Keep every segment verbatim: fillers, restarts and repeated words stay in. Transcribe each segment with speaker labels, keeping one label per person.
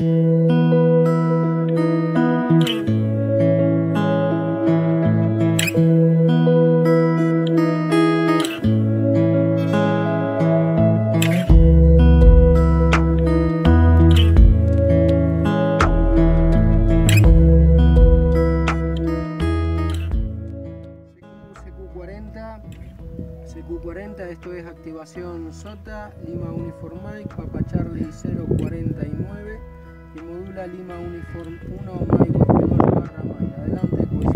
Speaker 1: C Q cuarenta, esto es activación SOTA, Lima Uniform Mike, Papa Charlie cero cuarenta y nueve y modula Lima Uniform uno Mike Whiskey barra Mike. Adelante, pues.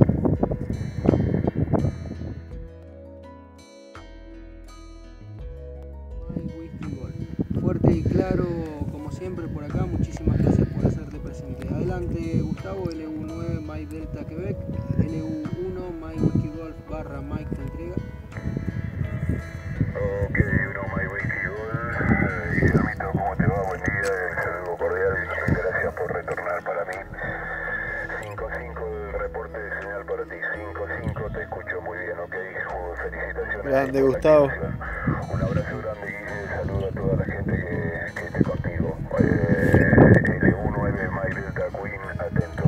Speaker 1: Mike Whiskey Golf. Fuerte y claro, como siempre por acá, muchísimas gracias por hacerte presente. Adelante, Gustavo, L U nueve Mike Delta Quebec, L U uno Mike Whiskey Golf barra Mike te entrega.
Speaker 2: Ok, uno Mike Whiskey Golf, eh, Guillermito, ¿cómo te va? Buen día, el saludo cordial y gracias por retornar para mí. cinco cinco el reporte de señal para ti, cinco cinco, te escucho muy bien, ok, felicitaciones.
Speaker 3: Grande, Gustavo.
Speaker 2: Un abrazo grande, Guille, saludo a toda la gente que, que esté contigo. Eh, L U nueve Mike Delta Queen, atento.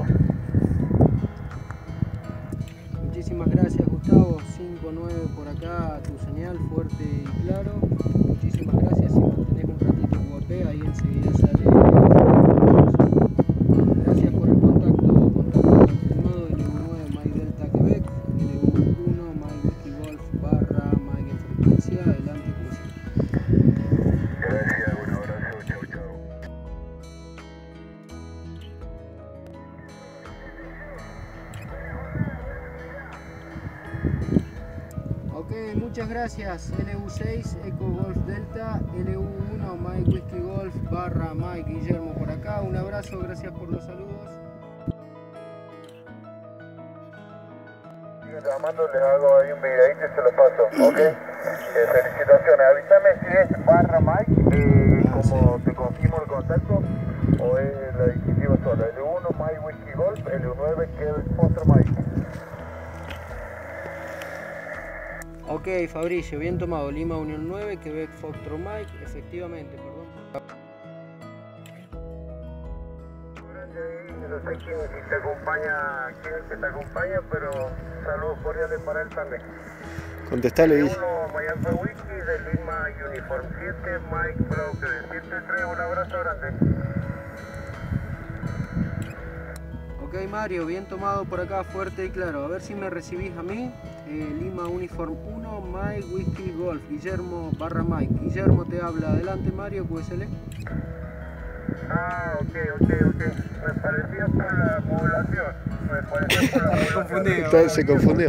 Speaker 1: Muchísimas gracias, Gustavo. cinco nueve por acá, tu señal fuerte y claro. Muchísimas gracias. Si mantenés un ratito en U A P, ahí enseguida sale. Gracias por el contacto con la confirmado L U nueve Mike Delta Quebec, L U uno Mike Whiskey Golf barra Mike en frecuencia. Adelante, como siempre.
Speaker 2: Gracias, un abrazo, chau chau.
Speaker 1: Ok, muchas gracias. L U seis Eco Golf Delta, L U uno Mike Whiskey Golf barra Mike. Guillermo por acá, un abrazo, gracias por los saludos.
Speaker 2: Sigo llamando, les hago ahí un videito y se lo paso, ok. Eh, felicitaciones, avísame si es barra Mike, eh, como te confirmo el contacto, o es la distintiva sola. L U uno Mike Whiskey Golf, L U nueve Quebec Foster Mike.
Speaker 1: Ok, Fabricio, bien tomado. Lima Unión nueve, Quebec Foxtrot Mike, efectivamente, perdón.
Speaker 2: No sé quién te acompaña, quién es que te acompaña, pero saludos cordiales para él también.
Speaker 3: Contestale,
Speaker 2: L
Speaker 3: dice.
Speaker 2: uno Miami Whisky de Lima Uniform siete, Mike Broker siete tres, un abrazo grande.
Speaker 1: Ok, Mario, bien tomado por acá, fuerte y claro. A ver si me recibís a mí. Eh, Lima Uniform uno, Mike Whiskey Golf, Guillermo barra Mike. Guillermo te habla. Adelante, Mario, Q S L.
Speaker 2: Ah, ok, ok, ok. Me parecía por la modulación. Me parecía por la modulación.
Speaker 1: Confundido.
Speaker 3: Se confundió.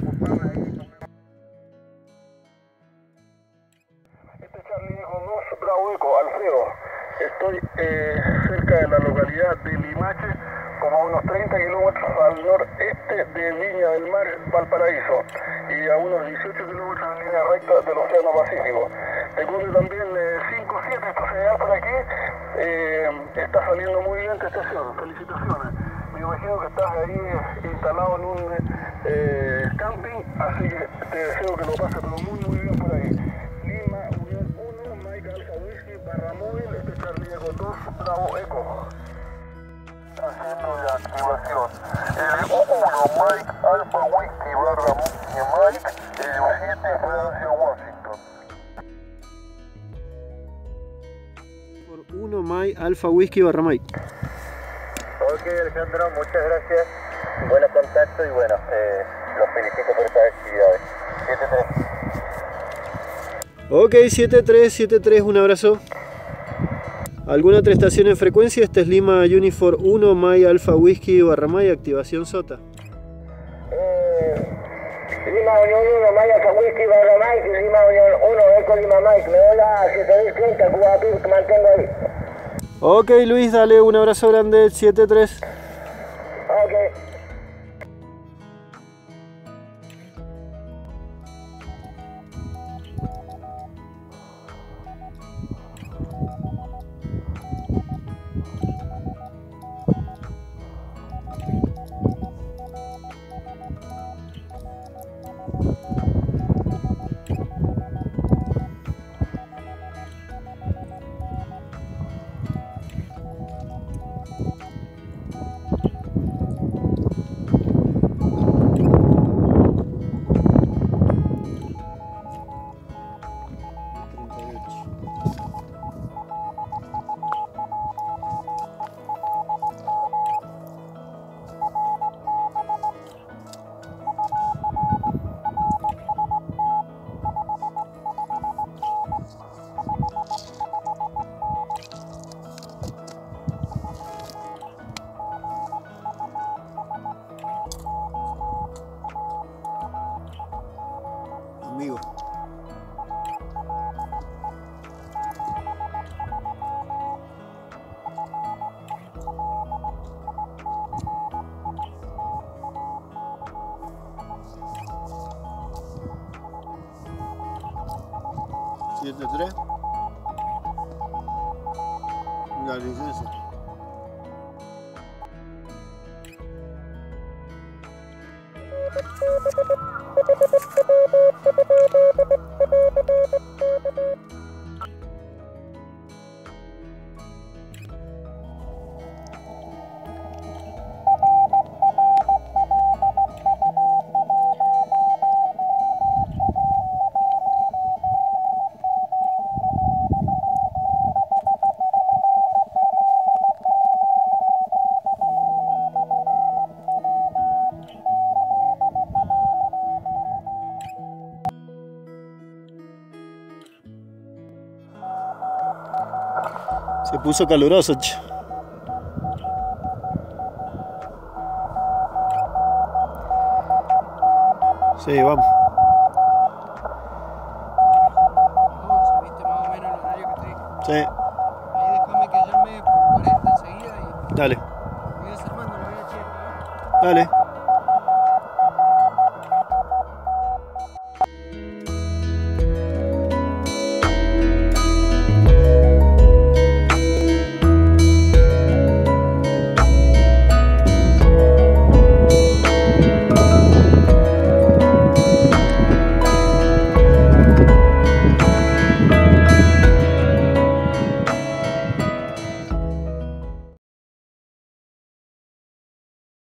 Speaker 2: Este es Charlie Hijo dos, Bravo Eco, Alfredo. Estoy eh, cerca de la localidad de Limache, como a unos treinta kilómetros al noreste de Viña del Mar, Valparaíso, y a unos dieciocho kilómetros en línea recta del Océano Pacífico. Te cumple también eh, cinco siete, esta señal por aquí. Eh, está saliendo muy bien tu estación, felicitaciones. Me imagino que estás ahí eh, instalado en un eh, camping, así que te deseo que lo pases pero muy muy bien por ahí. Lima Unión uno, Mike Alfa Whisky barra móvil, este es Charlie Eco dos, Bravo Eco. Haciendo la activación. L U uno Mike Alfa Whisky barra Mike, L U siete Francia Washington.
Speaker 1: Por uno, Mike Alfa Whisky barra Mike.
Speaker 2: Ok, Alejandro, muchas gracias. Buenos contactos y bueno, eh, los felicito por estas actividades. siete tres.
Speaker 1: Ok, siete tres, siete tres, un abrazo. ¿Alguna otra estación en frecuencia? Esta es Lima Uniform uno, Mike Alfa Whisky barra Mike, activación SOTA.
Speaker 2: Eh, Lima Unión uno, Mike Alfa Whisky barra Mike, Lima Unión uno, Eco Lima Mike, me doy la siete mil treinta, Cuba Pir, mantengo ahí.
Speaker 1: Ok, Luis, dale un abrazo grande, siete tres.
Speaker 2: Ok.
Speaker 3: siete tres. La licencia. Se puso caluroso, che. Sí, vamos.
Speaker 1: once, viste más o menos el horario que te dije.
Speaker 3: Sí,
Speaker 1: Ahí déjame que llame por cuarenta enseguida y
Speaker 3: dale,
Speaker 1: voy desarmando la V H S, ¿eh?
Speaker 3: dale.